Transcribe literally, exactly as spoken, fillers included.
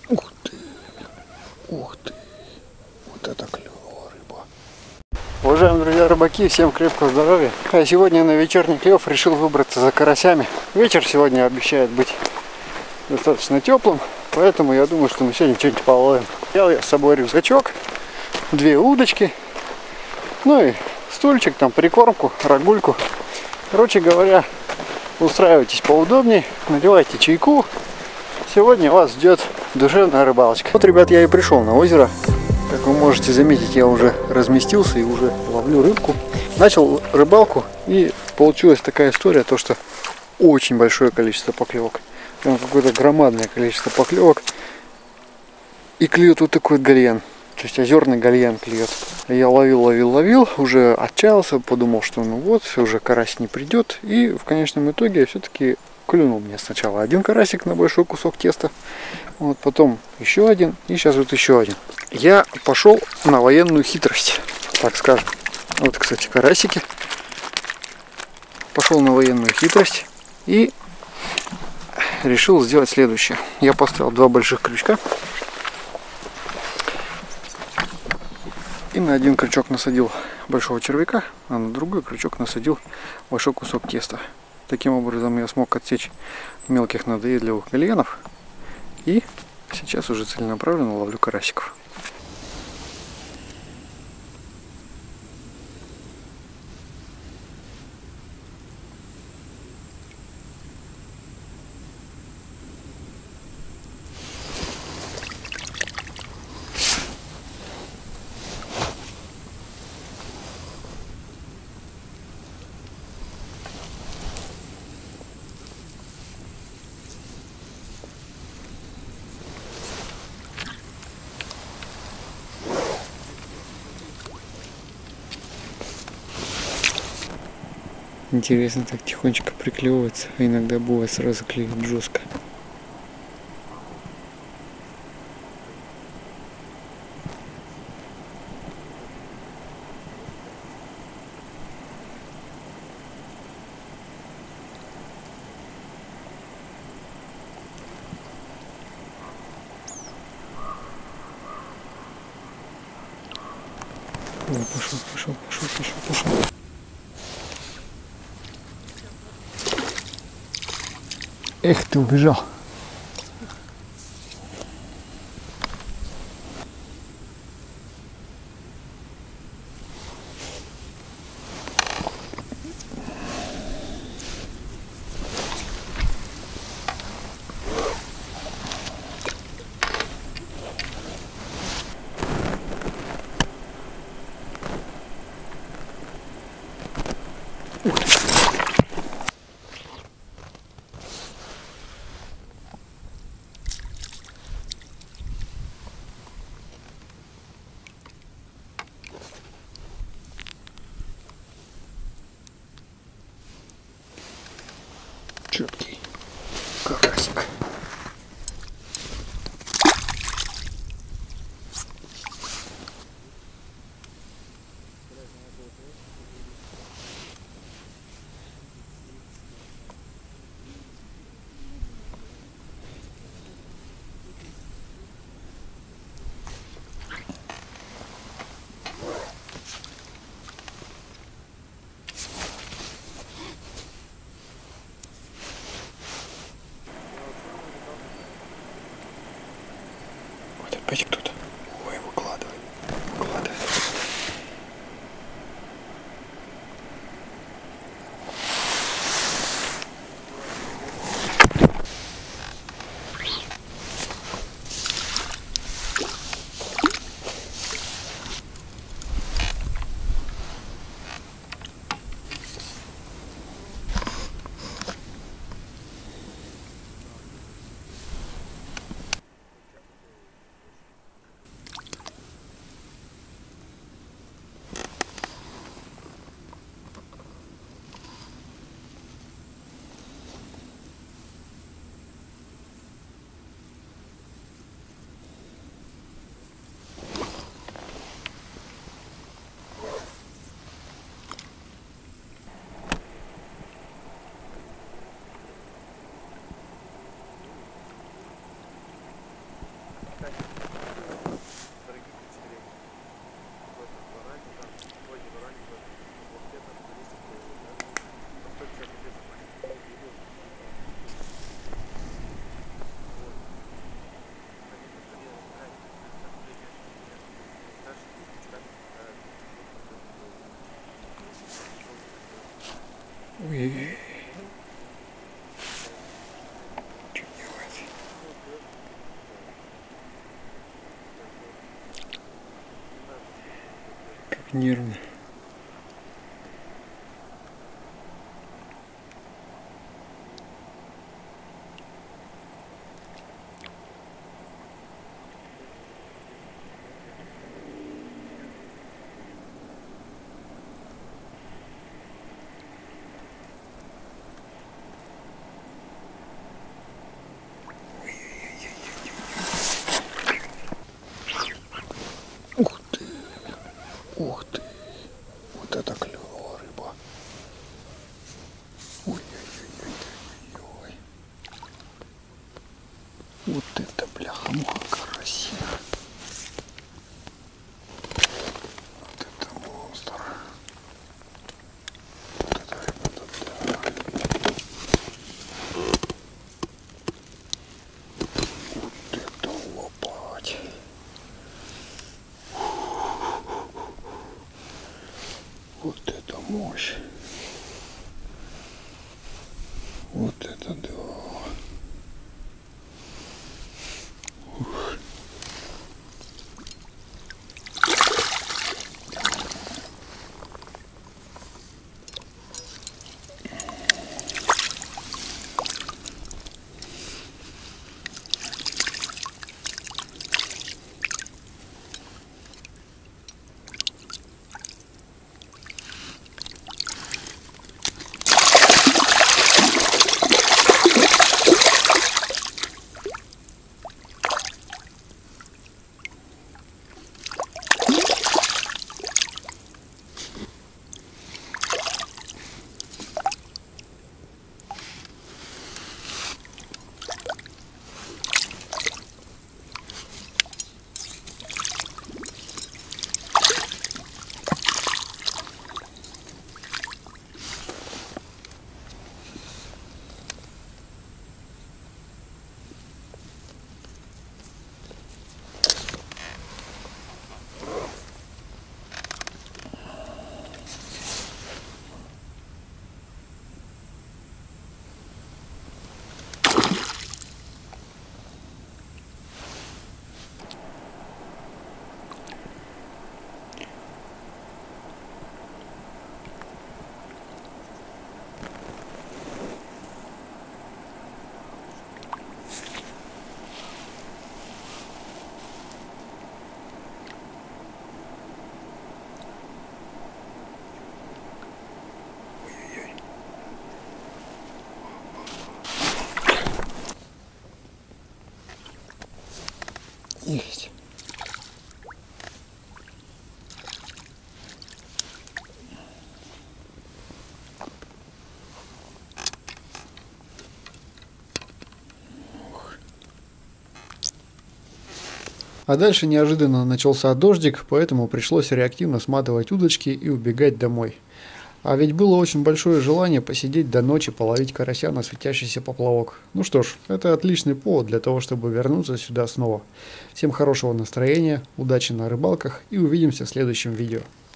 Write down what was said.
Ух ты! Ух ты! Вот это клевая рыба! Уважаемые друзья рыбаки, всем крепкого здоровья! А сегодня на вечерний клев решил выбраться за карасями. Вечер сегодня обещает быть достаточно теплым, поэтому я думаю, что мы сегодня что-нибудь половим. Взял я с собой рюкзачок, две удочки, ну и стульчик, там прикормку, рагульку. Короче говоря, устраивайтесь поудобнее, наливайте чайку. Сегодня вас ждет душевная рыбалочка. Вот, ребят, я и пришел на озеро. Как вы можете заметить, я уже разместился и уже ловлю рыбку. Начал рыбалку, и получилась такая история, то что очень большое количество поклевок. Прям какое-то громадное количество поклевок. И клюет вот такой вот гальян. То есть озерный гальян клюет. Я ловил, ловил, ловил, уже отчаялся, подумал, что ну вот, уже карась не придет. И в конечном итоге все-таки клюнул мне сначала один карасик на большой кусок теста. Вот, потом еще один, и сейчас вот еще один. Я пошел на военную хитрость, так скажем. Вот, кстати, карасики. Пошел на военную хитрость и решил сделать следующее. Я поставил два больших крючка. И на один крючок насадил большого червяка, а на другой крючок насадил большой кусок теста. Таким образом я смог отсечь мелких надоедливых гальянов. И сейчас уже целенаправленно ловлю карасиков. Интересно, так тихонечко приклевывается, а иногда бывает сразу клюет жестко. О, пошел, пошел, пошел, пошел, пошел. Эх, ты убежал. Четкий карасик. Опять кто-то. Ой, выкладывай. Выкладывай. Ой. Что делать? Как нервно. Ух ты, ух ты, вот это клевая рыба. Ой-ой-ой-ой-ой. Вот это бляха-муха карась. Вот это монстр. Вот это рыба-то да. Вот это лопать. Вот это мощь. Вот это да. Ух. Есть. А дальше неожиданно начался дождик, поэтому пришлось реактивно сматывать удочки и убегать домой. А ведь было очень большое желание посидеть до ночи, половить карася на светящийся поплавок. Ну что ж, это отличный повод для того, чтобы вернуться сюда снова. Всем хорошего настроения, удачи на рыбалках и увидимся в следующем видео.